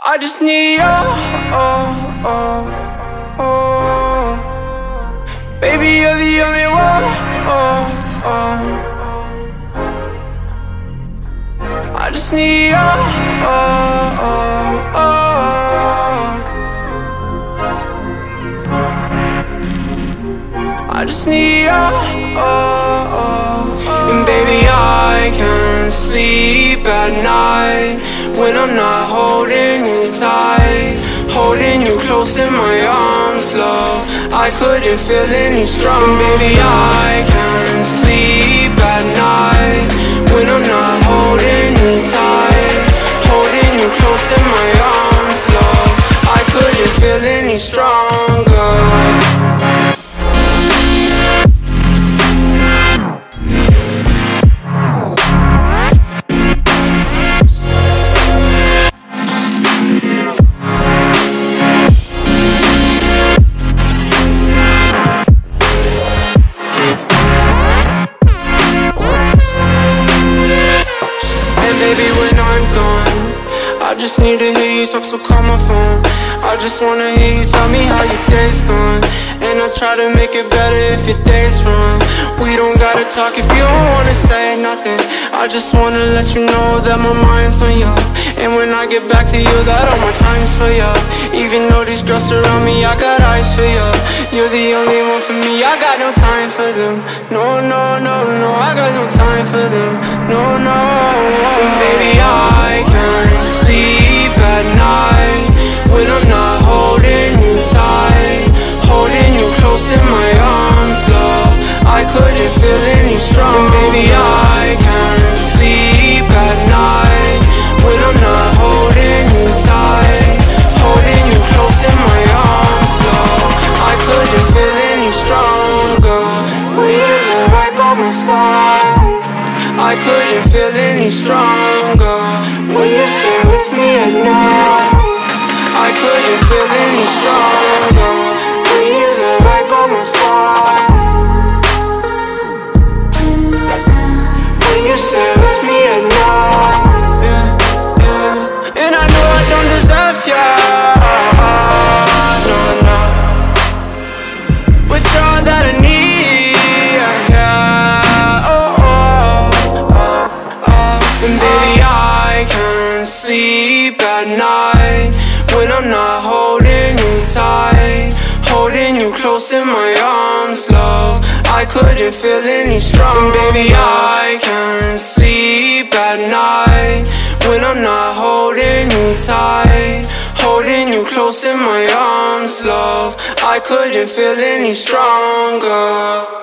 I just need you, baby, you're the only one. I just need you, I just need you. And baby, I can't sleep at night when I'm not holding you tight, holding you close in my arms, love. I couldn't feel any strong. Baby, I can't sleep at night when I'm not holding you tight, holding you close in my arms, love. I couldn't feel any stronger. Baby, when I'm gone, I just need to hear you talk, so call my phone. I just wanna hear you tell me how your day's gone, and I'll try to make it better if your day's wrong. We don't gotta talk if you don't wanna say nothing. I just wanna let you know that my mind's on you, and when I get back to you, that all my time's for you. Even though these girls surround me, I got eyes for you. You're the only one for me, I got no time for them. No, no, no, no, I got no time for them. No, no. Baby, I can't sleep at night when I'm not holding you tight, holding you close in my arms, love. I couldn't feel any strong. Baby, I can't sleep at night when I'm not holding you tight, holding you close in my arms, love. I couldn't feel any stronger when you're right by my side. I couldn't feel any stronger when you stay with me at night. I couldn't feel any stronger when you're right by my side. When you stay with me at night, yeah, yeah. And I know I don't deserve you, no, no, but you're all that I need, yeah, and baby, I can't sleep at night when I'm not holding you tight, holding you close in my arms, love. I couldn't feel any strong. Baby, I can't sleep at night when I'm not holding you tight, holding you close in my arms, love. I couldn't feel any stronger.